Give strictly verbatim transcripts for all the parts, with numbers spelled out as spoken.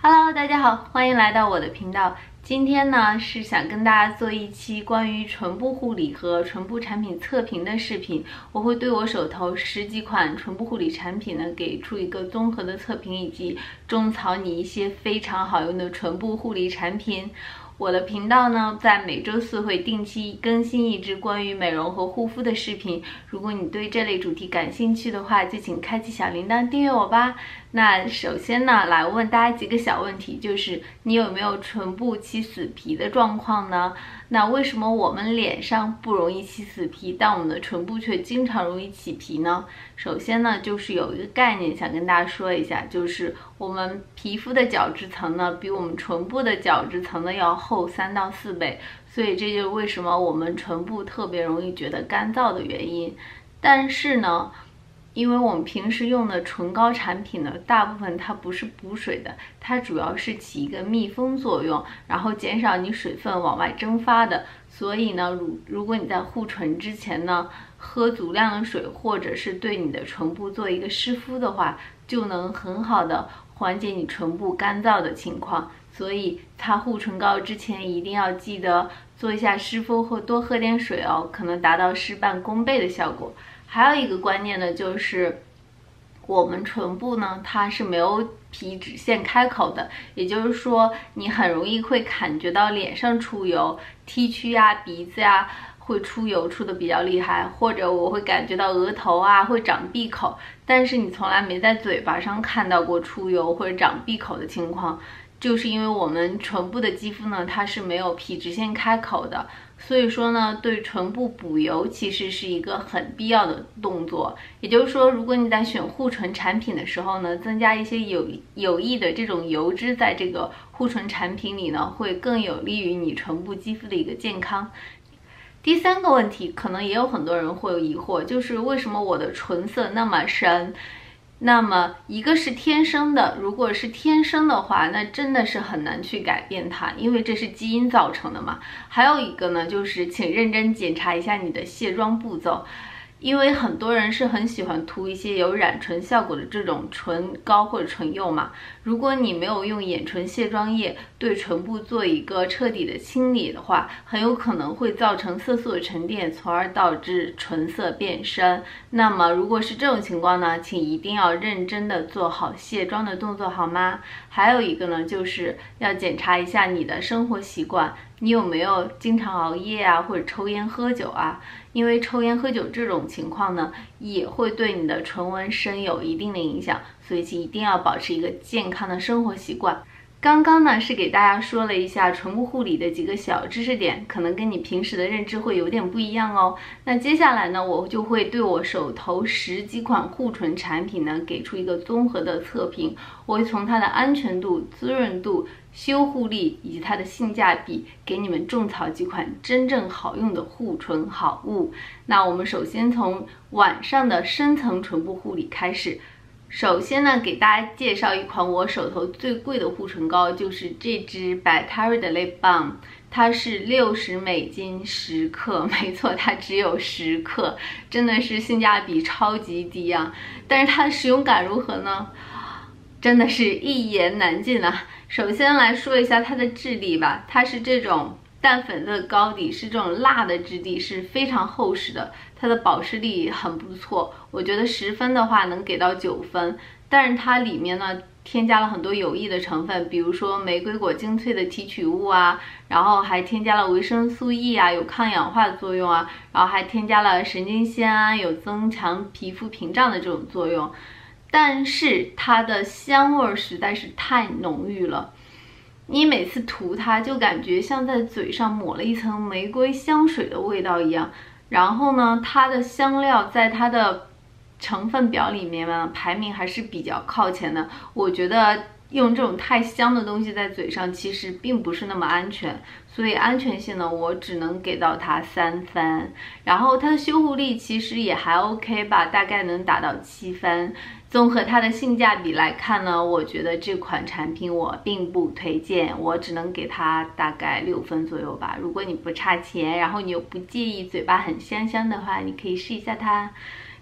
Hello， 大家好，欢迎来到我的频道。今天呢是想跟大家做一期关于唇部护理和唇部产品测评的视频。我会对我手头十几款唇部护理产品呢给出一个综合的测评，以及种草你一些非常好用的唇部护理产品。我的频道呢，在每周四会定期更新一支关于美容和护肤的视频。如果你对这类主题感兴趣的话，就请开启小铃铛订阅我吧。那首先呢，来问大家几个小问题，就是你有没有唇部起死皮的状况呢？那为什么我们脸上不容易起死皮，但我们的唇部却经常容易起皮呢？首先呢，就是有一个概念想跟大家说一下，就是我们皮肤的角质层呢，比我们唇部的角质层呢要厚三到四倍，所以这就是为什么我们唇部特别容易觉得干燥的原因。但是呢，因为我们平时用的唇膏产品呢，大部分它不是补水的，它主要是起一个密封作用，然后减少你水分往外蒸发的。所以呢，如如果你在护唇之前呢，喝足量的水，或者是对你的唇部做一个湿敷的话，就能很好的缓解你唇部干燥的情况。所以擦护唇膏之前一定要记得做一下湿敷或多喝点水哦，可能达到事半功倍的效果。还有一个观念呢，就是我们唇部呢，它是没有皮脂腺开口的，也就是说，你很容易会感觉到脸上出油，T 区呀、鼻子呀会出油出的比较厉害，或者我会感觉到额头啊会长闭口，但是你从来没在嘴巴上看到过出油或者长闭口的情况，就是因为我们唇部的肌肤呢，它是没有皮脂腺开口的。所以说呢，对唇部补油其实是一个很必要的动作。也就是说，如果你在选护唇产品的时候呢，增加一些有有益的这种油脂在这个护唇产品里呢，会更有利于你唇部肌肤的一个健康。第三个问题，可能也有很多人会有疑惑，就是为什么我的唇色那么深？那么一个是天生的，如果是天生的话，那真的是很难去改变它，因为这是基因造成的嘛。还有一个呢，就是请认真检查一下你的卸妆步骤，因为很多人是很喜欢涂一些有染唇效果的这种唇膏或者唇釉嘛。如果你没有用眼唇卸妆液对唇部做一个彻底的清理的话，很有可能会造成色素的沉淀，从而导致唇色变深。那么如果是这种情况呢，请一定要认真的做好卸妆的动作，好吗？还有一个呢，就是要检查一下你的生活习惯，你有没有经常熬夜啊，或者抽烟喝酒啊？因为抽烟喝酒这种情况呢，也会对你的唇纹深有一定的影响，所以请一定要保持一个健康的生活习惯。刚刚呢是给大家说了一下唇部护理的几个小知识点，可能跟你平时的认知会有点不一样哦。那接下来呢，我就会对我手头十几款护唇产品呢给出一个综合的测评，我会从它的安全度、滋润度、修护力以及它的性价比，给你们种草几款真正好用的护唇好物。那我们首先从晚上的深层唇部护理开始。首先呢，给大家介绍一款我手头最贵的护唇膏，就是这支 By Terry 的 Lip Balm， 它是六十美金十克，没错，它只有十克，真的是性价比超级低啊！但是它的使用感如何呢？真的是一言难尽啊！首先来说一下它的质地吧，它是这种淡粉色的膏底，是这种蜡的质地，是非常厚实的，它的保湿力很不错，我觉得十分的话能给到九分。但是它里面呢添加了很多有益的成分，比如说玫瑰果精粹的提取物啊，然后还添加了维生素 E 啊，有抗氧化的作用啊，然后还添加了神经酰胺，有增强皮肤屏障的这种作用。但是它的香味实在是太浓郁了，你每次涂它就感觉像在嘴上抹了一层玫瑰香水的味道一样。然后呢，它的香料在它的成分表里面呢排名还是比较靠前的。我觉得用这种太香的东西在嘴上其实并不是那么安全，所以安全性呢我只能给到它三分。然后它的修护力其实也还 OK 吧，大概能达到七分。综合它的性价比来看呢，我觉得这款产品我并不推荐，我只能给它大概六分左右吧。如果你不差钱，然后你又不介意嘴巴很香香的话，你可以试一下它。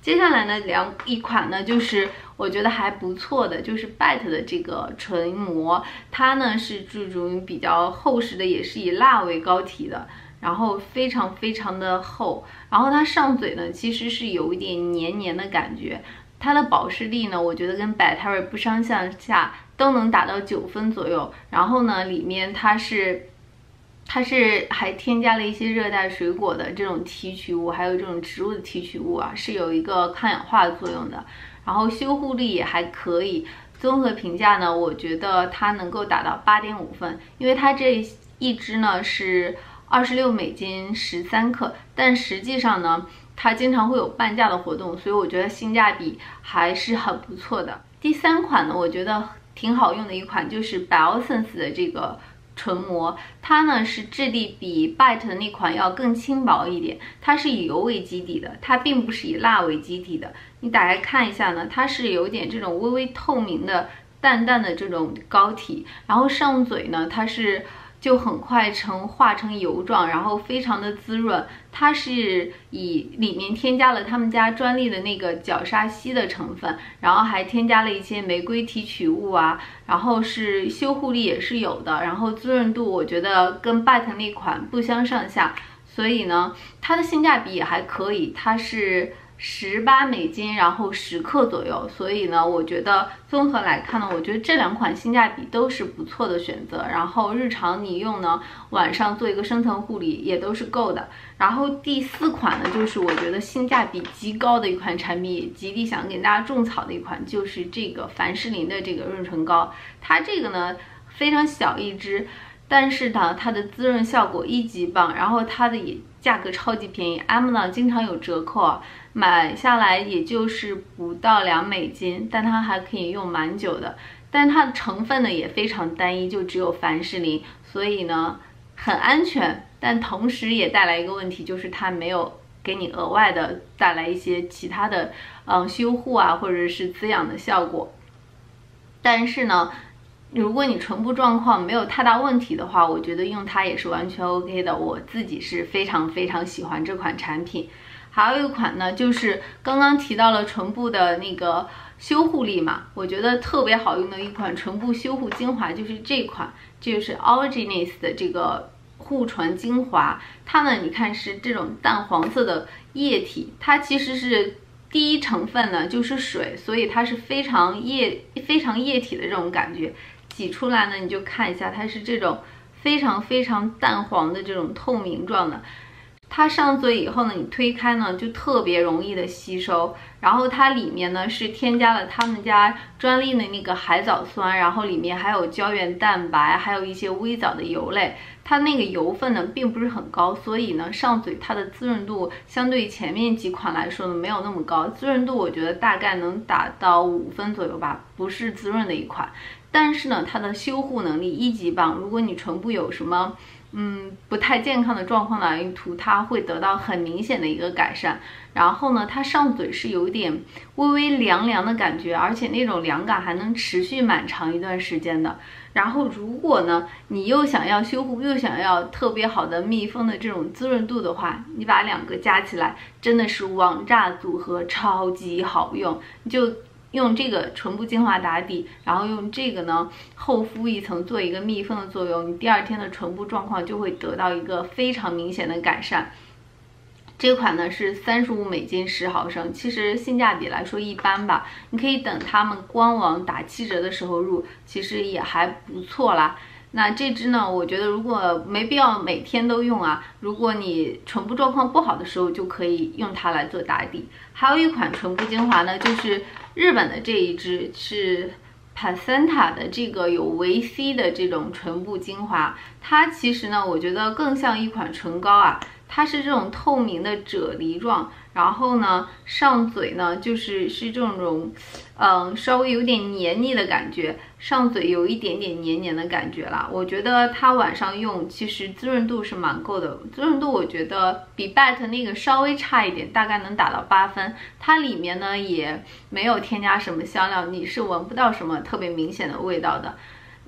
接下来呢，两一款呢就是我觉得还不错的，就是 Bite 的这个唇膜，它呢是这种比较厚实的，也是以蜡为膏体的，然后非常非常的厚，然后它上嘴呢其实是有一点黏黏的感觉，它的保湿力呢，我觉得跟 Bite 不相上下，都能达到九分左右。然后呢，里面它是。它是还添加了一些热带水果的这种提取物，还有这种植物的提取物啊，是有一个抗氧化的作用的。然后修护力也还可以，综合评价呢，我觉得它能够达到八点五分，因为它这一支呢是二十六美金十三克，但实际上呢，它经常会有半价的活动，所以我觉得性价比还是很不错的。第三款呢，我觉得挺好用的一款就是 Biosense 的这个唇膜，它呢是质地比 Bite 的那款要更轻薄一点，它是以油为基底的，它并不是以蜡为基底的。你打开看一下呢，它是有点这种微微透明的、淡淡的这种膏体，然后上嘴呢，它是就很快成化成油状，然后非常的滋润。它是以里面添加了他们家专利的那个角鲨烯的成分，然后还添加了一些玫瑰提取物啊，然后是修护力也是有的，然后滋润度我觉得跟 Bite 那款不相上下，所以呢，它的性价比也还可以，它是十八美金，然后十克左右，所以呢，我觉得综合来看呢，我觉得这两款性价比都是不错的选择。然后日常你用呢，晚上做一个深层护理也都是够的。然后第四款呢，就是我觉得性价比极高的一款产品，也极力想给大家种草的一款，就是这个凡士林的这个润唇膏。它这个呢非常小一支，但是呢，它的滋润效果一级棒，然后它的也价格超级便宜 ，Amazon 经常有折扣啊，买下来也就是不到两美金，但它还可以用蛮久的。但它的成分呢也非常单一，就只有凡士林，所以呢很安全，但同时也带来一个问题，就是它没有给你额外的带来一些其他的嗯修护啊或者是滋养的效果。但是呢，如果你唇部状况没有太大问题的话，我觉得用它也是完全 OK 的。我自己是非常非常喜欢这款产品。还有一款呢，就是刚刚提到了唇部的那个修护力嘛，我觉得特别好用的一款唇部修护精华就是这款，就是 Origins 的这个护唇精华。它呢，你看是这种淡黄色的液体，它其实是第一成分呢就是水，所以它是非常液非常液体的这种感觉。挤出来呢，你就看一下，它是这种非常非常淡黄的这种透明状的。它上嘴以后呢，你推开呢就特别容易的吸收。然后它里面呢是添加了他们家专利的那个海藻酸，然后里面还有胶原蛋白，还有一些微藻的油类。它那个油分呢并不是很高，所以呢上嘴它的滋润度相对前面几款来说呢没有那么高，滋润度我觉得大概能达到五分左右吧，不是滋润的一款。但是呢，它的修护能力一级棒。如果你唇部有什么嗯不太健康的状况呢，一涂它会得到很明显的一个改善。然后呢，它上嘴是有点微微凉凉的感觉，而且那种凉感还能持续蛮长一段时间的。然后如果呢，你又想要修护，又想要特别好的密封的这种滋润度的话，你把两个加起来，真的是王炸组合，超级好用。你就用这个唇部精华打底，然后用这个呢厚敷一层，做一个密封的作用，你第二天的唇部状况就会得到一个非常明显的改善。这款呢是三十五美金十毫升，其实性价比来说一般吧，你可以等他们官网打七折的时候入，其实也还不错啦。那这支呢，我觉得如果没必要每天都用啊，如果你唇部状况不好的时候，就可以用它来做打底。还有一款唇部精华呢，就是日本的这一支是 Placenta 的这个有维 C 的这种唇部精华，它其实呢，我觉得更像一款唇膏啊。它是这种透明的啫喱状，然后呢上嘴呢就是是这种嗯稍微有点黏腻的感觉，上嘴有一点点黏黏的感觉啦。我觉得它晚上用其实滋润度是蛮够的，滋润度我觉得比 Bite 那个稍微差一点，大概能打到八分。它里面呢也没有添加什么香料，你是闻不到什么特别明显的味道的。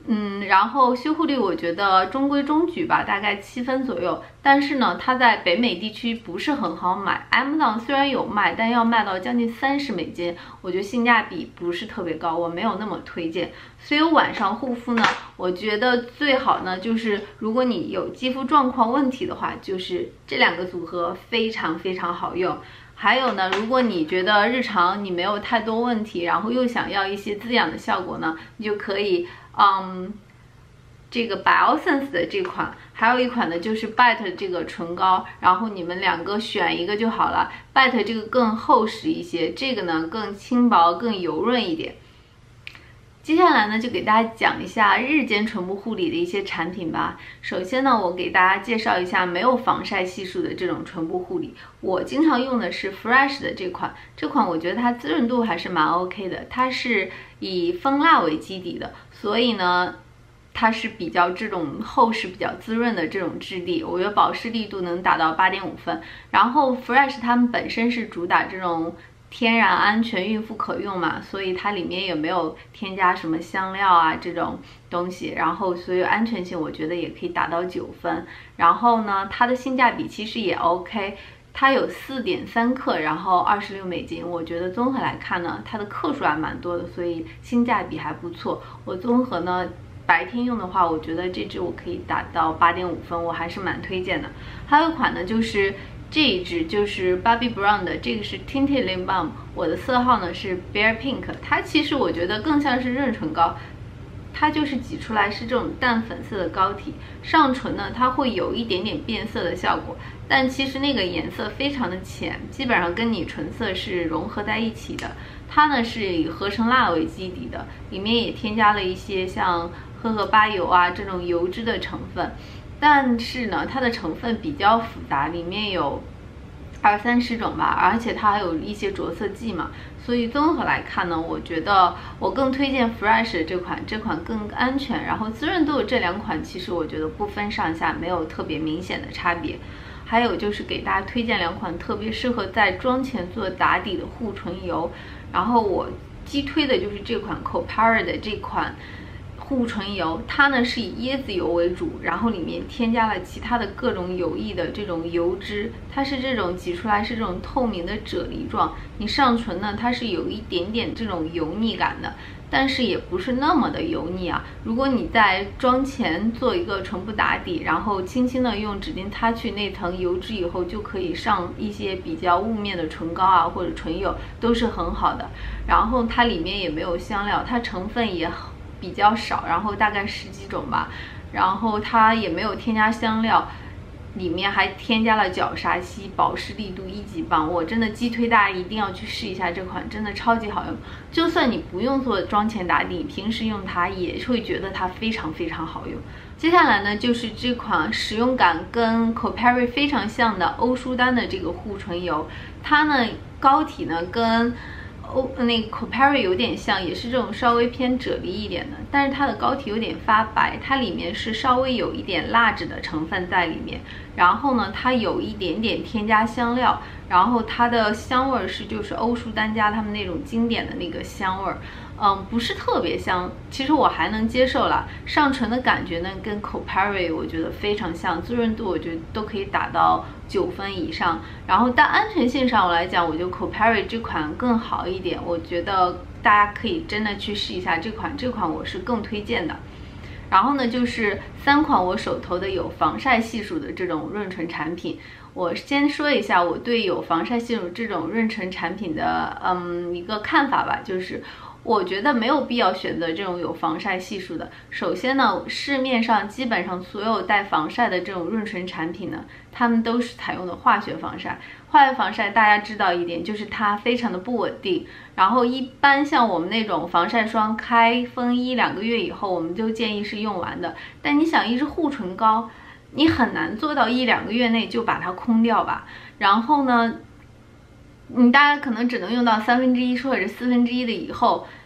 嗯，然后修护力我觉得中规中矩吧，大概七分左右。但是呢，它在北美地区不是很好买。Amazon 虽然有卖，但要卖到将近三十美金，我觉得性价比不是特别高，我没有那么推荐。所以晚上护肤呢，我觉得最好呢，就是如果你有肌肤状况问题的话，就是这两个组合非常非常好用。还有呢，如果你觉得日常你没有太多问题，然后又想要一些滋养的效果呢，你就可以，嗯，这个 Biosense 的这款，还有一款呢就是 Bite 这个唇膏，然后你们两个选一个就好了。Bite 这个更厚实一些，这个呢更轻薄、更油润一点。接下来呢，就给大家讲一下日间唇部护理的一些产品吧。首先呢，我给大家介绍一下没有防晒系数的这种唇部护理。我经常用的是 Fresh 的这款，这款我觉得它滋润度还是蛮 OK 的。它是以蜂蜡为基底的，所以呢，它是比较这种厚实、比较滋润的这种质地。我觉得保湿力度能达到八点五分。然后 Fresh 它们本身是主打这种天然安全孕妇可用嘛，所以它里面也没有添加什么香料啊这种东西，然后所以安全性我觉得也可以达到九分。然后呢，它的性价比其实也 OK， 它有 四点三克，然后二十六美金，我觉得综合来看呢，它的克数还蛮多的，所以性价比还不错。我综合呢白天用的话，我觉得这支我可以达到八点五分，我还是蛮推荐的。还有一款呢，就是这一支就是 Bobbi Brown 的，这个是 Tinted Lip Balm， 我的色号呢是 Bear Pink， 它其实我觉得更像是润唇膏，它就是挤出来是这种淡粉色的膏体，上唇呢它会有一点点变色的效果，但其实那个颜色非常的浅，基本上跟你唇色是融合在一起的。它呢是以合成蜡为基底的，里面也添加了一些像荷荷巴油啊这种油脂的成分。但是呢，它的成分比较复杂，里面有二三十种吧，而且它还有一些着色剂嘛，所以综合来看呢，我觉得我更推荐 Fresh 这款，这款更安全，然后滋润度这两款其实我觉得不分上下，没有特别明显的差别。还有就是给大家推荐两款特别适合在妆前做打底的护唇油，然后我激推的就是这款 Copara 的这款护唇油，它呢是以椰子油为主，然后里面添加了其他的各种有益的这种油脂，它是这种挤出来是这种透明的啫喱状，你上唇呢它是有一点点这种油腻感的，但是也不是那么的油腻啊。如果你在妆前做一个唇部打底，然后轻轻的用纸巾擦去那层油脂以后，就可以上一些比较雾面的唇膏啊或者唇釉，都是很好的。然后它里面也没有香料，它成分也很比较少，然后大概十几种吧，然后它也没有添加香料，里面还添加了角鲨烯，保湿力度一级棒，我真的激推大家一定要去试一下这款，真的超级好用。就算你不用做妆前打底，平时用它也会觉得它非常非常好用。接下来呢，就是这款使用感跟 Copari 非常像的欧舒丹的这个护唇油，它呢膏体呢跟欧那个 Copari 有点像，也是这种稍微偏啫喱一点的，但是它的膏体有点发白，它里面是稍微有一点蜡质的成分在里面，然后呢它有一点点添加香料，然后它的香味是就是欧舒丹家他们那种经典的那个香味，嗯，不是特别香，其实我还能接受了。上唇的感觉呢跟 Copari 我觉得非常像，滋润度我觉得都可以打到九分以上，然后但安全性上我来讲，我觉得 Copari 这款更好一点，我觉得大家可以真的去试一下这款，这款我是更推荐的。然后呢，就是三款我手头的有防晒系数的这种润唇产品。我先说一下我对有防晒系数这种润唇产品的嗯一个看法吧，就是我觉得没有必要选择这种有防晒系数的。首先呢，市面上基本上所有带防晒的这种润唇产品呢，它们都是采用的化学防晒。化学防晒大家知道一点，就是它非常的不稳定。然后一般像我们那种防晒霜开封一两个月以后，我们就建议是用完的。但你想，一支护唇膏，你很难做到一两个月内就把它空掉吧。然后呢，你大概可能只能用到三分之一或者四分之一的以后，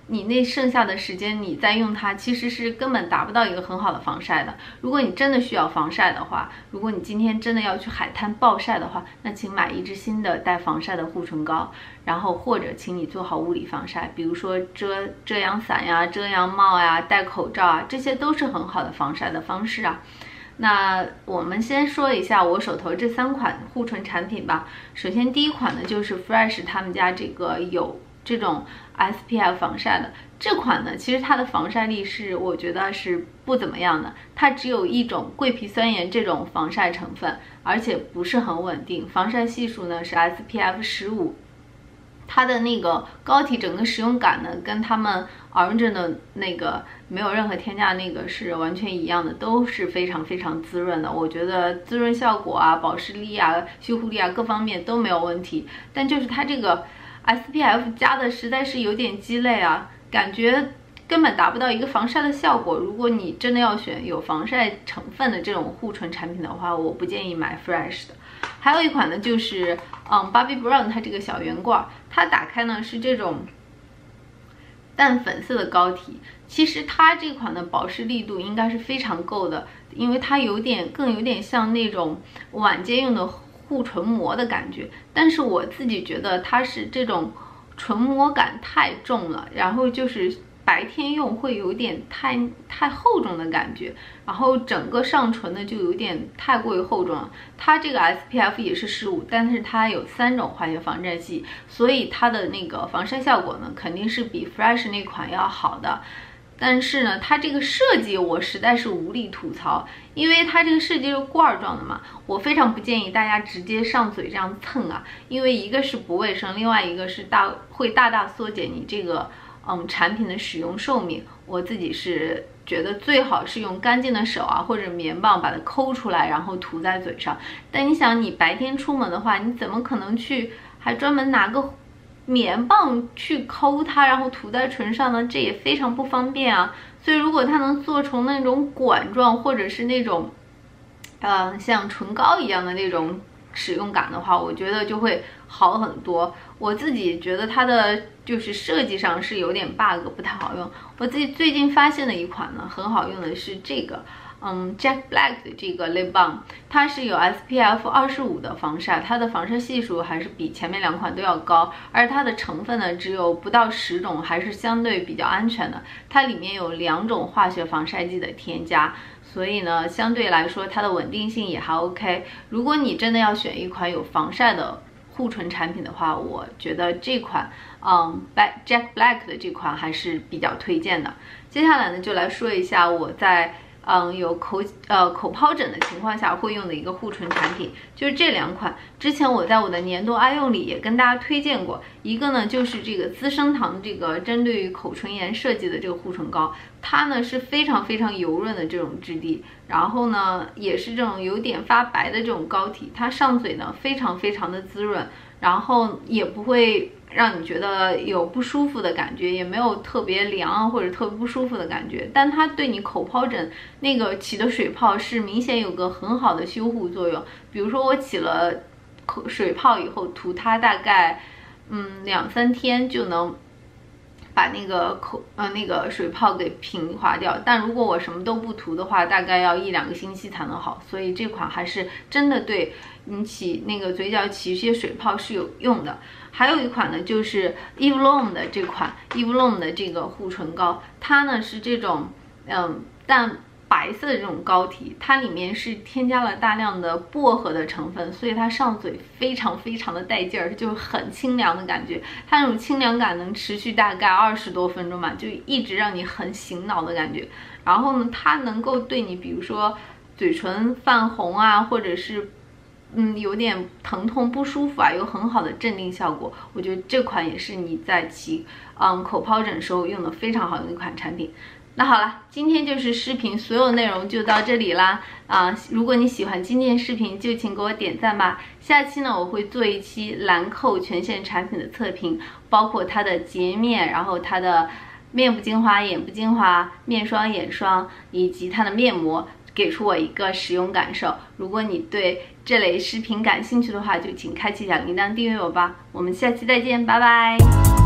你那剩下的时间你再用它，其实是根本达不到一个很好的防晒的。如果你真的需要防晒的话，如果你今天真的要去海滩暴晒的话，那请买一支新的带防晒的护唇膏，然后或者请你做好物理防晒，比如说遮遮阳伞呀、遮阳帽呀、戴口罩啊，这些都是很好的防晒的方式啊。那我们先说一下我手头这三款护唇产品吧。首先第一款呢就是 Fresh 他们家这个有这种 S P F 防晒的这款呢，其实它的防晒力是我觉得是不怎么样的，它只有一种桂皮酸盐这种防晒成分，而且不是很稳定，防晒系数呢是 S P F 十五。它的那个膏体整个使用感呢，跟他们 Orange 的那个没有任何添加那个是完全一样的，都是非常非常滋润的。我觉得滋润效果啊、保湿力啊、修护力啊各方面都没有问题，但就是它这个 S P F 加的实在是有点鸡肋啊，感觉根本达不到一个防晒的效果。如果你真的要选有防晒成分的这种护唇产品的话，我不建议买 Fresh 的。还有一款呢，就是嗯 Bobbi Brown 它这个小圆罐，它打开呢是这种淡粉色的膏体。其实它这款的保湿力度应该是非常够的，因为它有点更有点像那种晚间用的护唇膜的感觉。但是我自己觉得它是这种唇膜感太重了，然后就是白天用会有点太太厚重的感觉，然后整个上唇呢就有点太过于厚重了。它这个 S P F 也是十五，但是它有三种化学防晒剂，所以它的那个防晒效果呢肯定是比 Fresh 那款要好的。但是呢，它这个设计我实在是无力吐槽，因为它这个设计是罐状的嘛，我非常不建议大家直接上嘴这样蹭啊，因为一个是不卫生，另外一个是大会大大缩减你这个嗯产品的使用寿命。我自己是觉得最好是用干净的手啊或者棉棒把它抠出来，然后涂在嘴上。但你想，你白天出门的话，你怎么可能去还专门拿个棉棒去抠它，然后涂在唇上呢？这也非常不方便啊。所以如果它能做成那种管状，或者是那种呃像唇膏一样的那种使用感的话，我觉得就会好很多。我自己觉得它的就是设计上是有点 bug， 不太好用。我自己最近发现的一款呢很好用的是这个嗯 Jack Black 的这个 Lip Balm， 它是有 S P F 二十五的防晒，它的防晒系数还是比前面两款都要高，而它的成分呢只有不到十种，还是相对比较安全的。它里面有两种化学防晒剂的添加，所以呢相对来说它的稳定性也还 OK。 如果你真的要选一款有防晒的护唇产品的话，我觉得这款嗯 Jack Black 的这款还是比较推荐的。接下来呢就来说一下我在嗯，有口呃口疱疹的情况下会用的一个护唇产品，就是这两款。之前我在我的年度爱用里也跟大家推荐过，一个呢就是这个资生堂这个针对于口唇炎设计的这个护唇膏，它呢是非常非常油润的这种质地，然后呢也是这种有点发白的这种膏体，它上嘴呢非常非常的滋润，然后也不会让你觉得有不舒服的感觉，也没有特别凉啊或者特别不舒服的感觉，但它对你口疱疹那个起的水泡是明显有个很好的修护作用。比如说我起了口水泡以后，涂它大概嗯两三天就能把那个口呃那个水泡给平滑掉，但如果我什么都不涂的话，大概要一两个星期才能好。所以这款还是真的对你起那个嘴角起一些水泡是有用的。还有一款呢，就是 Eve Lom 的这款 Eve Lom 的这个护唇膏，它呢是这种嗯淡白色的这种膏体，它里面是添加了大量的薄荷的成分，所以它上嘴非常非常的带劲儿，就很清凉的感觉。它那种清凉感能持续大概二十多分钟吧，就一直让你很醒脑的感觉。然后呢，它能够对你比如说嘴唇泛红啊，或者是嗯，有点疼痛不舒服啊，有很好的镇定效果。我觉得这款也是你在起嗯口疱疹时候用的非常好用的一款产品。那好了，今天就是视频所有内容就到这里啦啊！如果你喜欢今天视频，就请给我点赞吧。下期呢，我会做一期兰蔻全线产品的测评，包括它的洁面，然后它的面部精华、眼部精华、面霜、眼霜以及它的面膜，给出我一个使用感受。如果你对这类视频感兴趣的话，就请开启小铃铛订阅我吧。我们下期再见，拜拜。